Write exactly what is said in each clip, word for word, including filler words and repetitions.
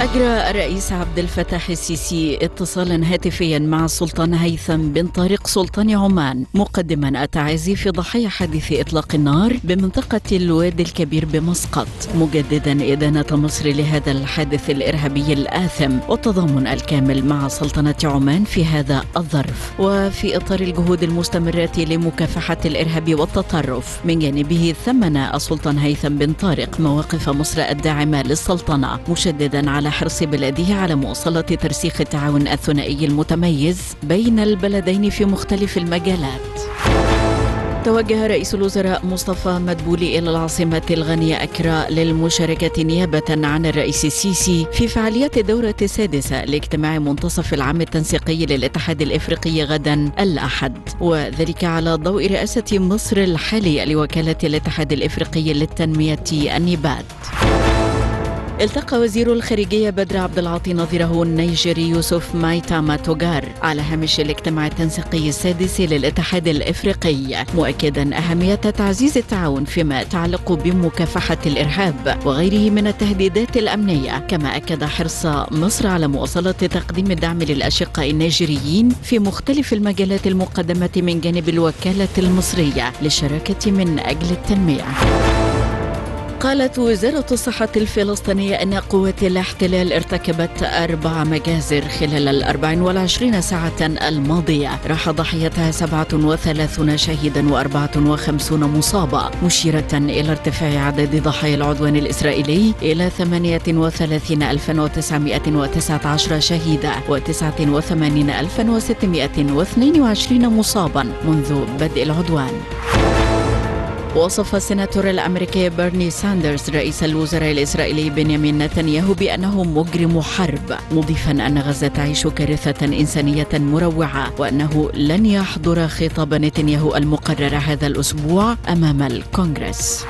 أجرى الرئيس عبد الفتاح السيسي اتصالا هاتفيا مع السلطان هيثم بن طارق سلطان عمان، مقدما التعازي في ضحايا حادث إطلاق النار بمنطقة الوادي الكبير بمسقط، مجددا إدانة مصر لهذا الحادث الإرهابي الآثم والتضامن الكامل مع سلطنة عمان في هذا الظرف. وفي إطار الجهود المستمرة لمكافحة الإرهاب والتطرف، من جانبه ثمن السلطان هيثم بن طارق مواقف مصر الداعمة للسلطنة، مشددا على حرص بلده على مواصلة ترسيخ التعاون الثنائي المتميز بين البلدين في مختلف المجالات. توجه رئيس الوزراء مصطفى مدبولي إلى العاصمة الغانية أكرا للمشاركة نيابة عن الرئيس السيسي في فعاليات الدورة السادسة لاجتماع منتصف العام التنسيقي للاتحاد الإفريقي غدا الأحد، وذلك على ضوء رئاسة مصر الحالية لوكالة الاتحاد الإفريقي للتنمية النيباد. التقى وزير الخارجية بدر عبد العاطي نظيره النيجيري يوسف مايتاما توغار على هامش الاجتماع التنسيقي السادس للاتحاد الإفريقي، مؤكدا أهمية تعزيز التعاون فيما يتعلق بمكافحة الإرهاب وغيره من التهديدات الأمنية، كما أكد حرص مصر على مواصلة تقديم الدعم للأشقاء النيجيريين في مختلف المجالات المقدمة من جانب الوكالة المصرية للشراكة من أجل التنمية. قالت وزارة الصحة الفلسطينية أن قوات الاحتلال ارتكبت أربع مجازر خلال الأربع والعشرين ساعة الماضية، راح ضحيتها سبعة وثلاثون شهيدا وأربعة وخمسين مصابة، مشيرة إلى ارتفاع عدد ضحايا العدوان الإسرائيلي إلى ثمانية وثلاثين ألفا وتسعمائة وتسعة عشر شهيدا وتسعة وثمانين ألفا وستمائة واثنين وعشرين مصابا منذ بدء العدوان. وصف السيناتور الأمريكي بيرني ساندرز رئيس الوزراء الإسرائيلي بنيامين نتنياهو بأنه مجرم حرب، مضيفا أن غزة تعيش كارثة إنسانية مروعة، وأنه لن يحضر خطاب نتنياهو المقرر هذا الأسبوع أمام الكونغرس.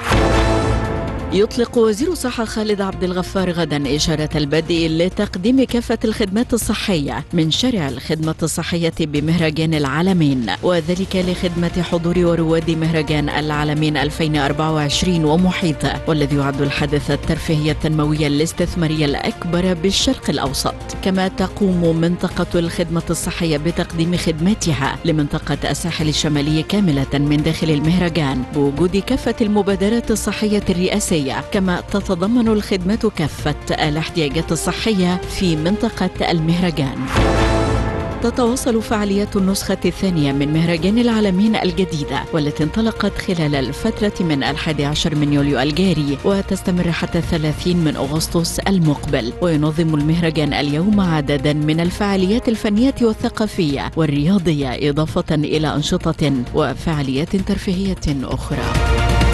يطلق وزير الصحة خالد عبد الغفار غدا إشارة البدء لتقديم كافة الخدمات الصحية من شارع الخدمة الصحية بمهرجان العالمين، وذلك لخدمة حضور ورواد مهرجان العالمين ألفين وأربعة وعشرين ومحيطه، والذي يعد الحدث الترفيهي التنموي الاستثماري الأكبر بالشرق الأوسط. كما تقوم منطقة الخدمة الصحية بتقديم خدماتها لمنطقة الساحل الشمالي كاملة من داخل المهرجان بوجود كافة المبادرات الصحية الرئاسية، كما تتضمن الخدمات كافة الاحتياجات الصحية في منطقة المهرجان. تتواصل فعاليات النسخة الثانية من مهرجان العالمين الجديدة، والتي انطلقت خلال الفترة من الحادي عشر من يوليو الجاري وتستمر حتى الثلاثين من أغسطس المقبل. وينظم المهرجان اليوم عددا من الفعاليات الفنية والثقافية والرياضية، إضافة إلى أنشطة وفعاليات ترفيهية أخرى.